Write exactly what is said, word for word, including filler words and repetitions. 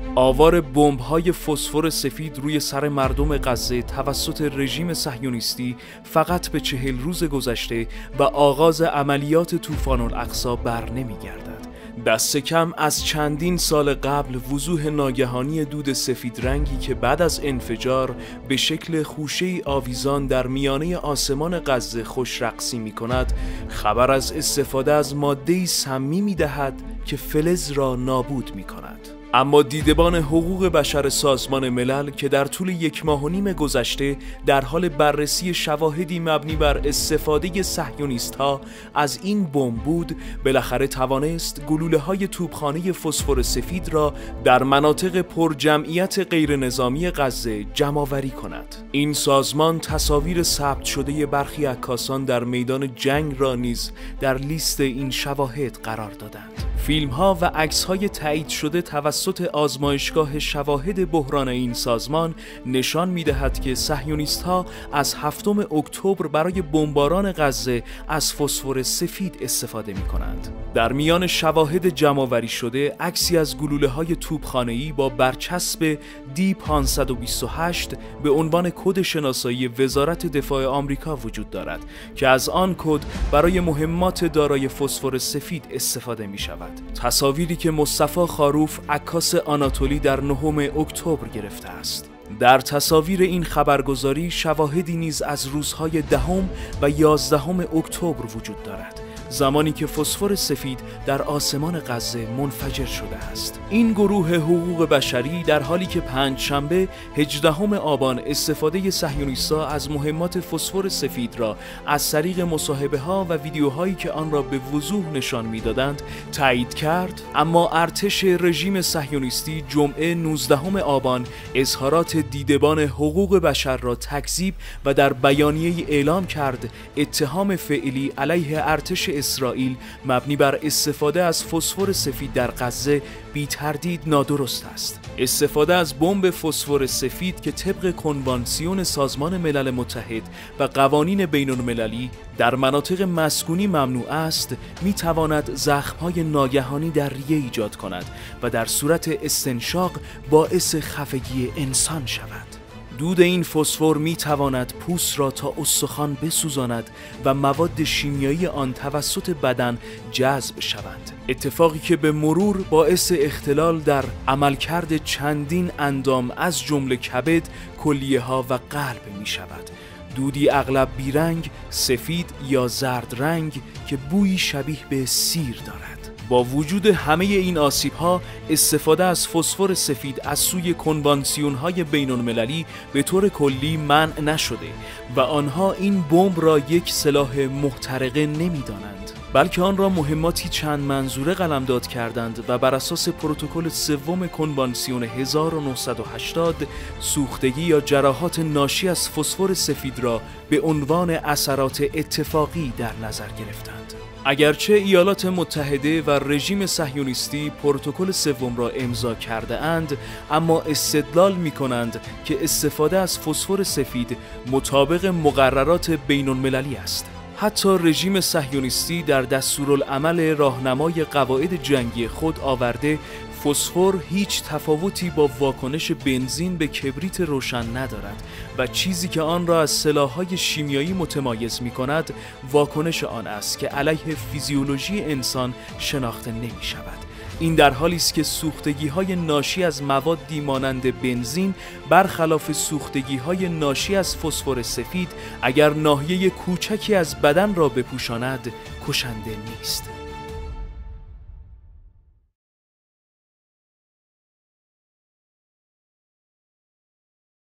آوار بمب‌های فسفر سفید روی سر مردم غزه توسط رژیم صهیونیستی فقط به چهل روز گذشته و آغاز عملیات طوفان الاقصی بر نمی‌گردد. دست کم از چندین سال قبل وضوح ناگهانی دود سفید رنگی که بعد از انفجار به شکل خوشه‌ای آویزان در میانه آسمان غزه خوش رقصی می کند، خبر از استفاده از ماده‌ای سمی می دهد که فلز را نابود می کند. اما دیدبان حقوق بشر سازمان ملل که در طول یک ماه و نیم گذشته در حال بررسی شواهدی مبنی بر استفاده صهیونیست‌ها از این بمب بود، بالاخره توانست گلوله‌های توپخانه فسفر سفید را در مناطق پرجمعیت غیرنظامی غزه جمع‌آوری کند. این سازمان تصاویر ثبت شده برخی عکاسان در میدان جنگ را نیز در لیست این شواهد قرار دادند. فیلم‌ها و عکس‌های تایید شده توسط آزمایشگاه شواهد بحران این سازمان نشان می‌دهد که صهیونیست‌ها از هفتم اکتبر برای بمباران غزه از فسفر سفید استفاده می‌کنند. در میان شواهد جمع‌آوری شده عکسی از گلوله‌های توپخانه‌ای با برچسب دی پانصد و بیست و هشت به عنوان کد شناسایی وزارت دفاع آمریکا وجود دارد که از آن کد برای مهمات دارای فسفر سفید استفاده می‌شود. تصاویری که مصطفی خاروف عکاس آناتولی در نهم اکتبر گرفته است. در تصاویر این خبرگزاری شواهدی نیز از روزهای دهم و یازدهم اکتبر وجود دارد، زمانی که فسفر سفید در آسمان غزه منفجر شده است. این گروه حقوق بشری در حالی که پنجشنبه هجدهم آبان استفاده صهیونیست‌ها از مهمات فسفر سفید را از طریق مصاحبه‌ها و ویدیوهایی که آن را به وضوح نشان می‌دادند تایید کرد، اما ارتش رژیم صهیونیستی جمعه نوزدهم آبان اظهارات دیدبان حقوق بشر را تکذیب و در بیانیه‌ای اعلام کرد اتهام فعلی علیه ارتش اسرائیل مبنی بر استفاده از فسفر سفید در غزه بی تردید نادرست است. استفاده از بمب فسفر سفید که طبق کنوانسیون سازمان ملل متحد و قوانین بین المللی در مناطق مسکونی ممنوع است، می تواند زخم‌های ناگهانی در ریه ایجاد کند و در صورت استنشاق باعث خفگی انسان شود. دود این فسفر می تواند پوست را تا استخوان بسوزاند و مواد شیمیایی آن توسط بدن جذب شوند، اتفاقی که به مرور باعث اختلال در عملکرد چندین اندام از جمله کبد، کلیه‌ها و قلب می شود. دودی اغلب بیرنگ، سفید یا زرد رنگ که بویی شبیه به سیر دارد. با وجود همه این آسیب‌ها، استفاده از فسفر سفید از سوی کنوانسیون‌های بین‌المللی به طور کلی منع نشده و آنها این بمب را یک سلاح محترقه نمی‌دانند، بلکه آن را مهماتی چند منظوره قلمداد کردند و بر اساس پروتکل سوم کنوانسیون هزار و نهصد و هشتاد سوختگی یا جراحات ناشی از فسفر سفید را به عنوان اثرات اتفاقی در نظر گرفتند. اگرچه ایالات متحده و رژیم صهیونیستی پروتکل سوم را امضا کرده اند، اما استدلال می کنند که استفاده از فسفر سفید مطابق مقررات بین المللی است. حتی رژیم صهیونیستی در دستورالعمل راهنمای قواعد جنگی خود آورده فسفر هیچ تفاوتی با واکنش بنزین به کبریت روشن ندارد و چیزی که آن را از سلاح‌های شیمیایی متمایز می‌کند واکنش آن است که علیه فیزیولوژی انسان شناخته نمی‌شود. این در حالی است که سوختگی‌های ناشی از موادی مانند بنزین برخلاف سوختگی‌های ناشی از فسفر سفید اگر ناحیه کوچکی از بدن را بپوشاند کشنده نیست.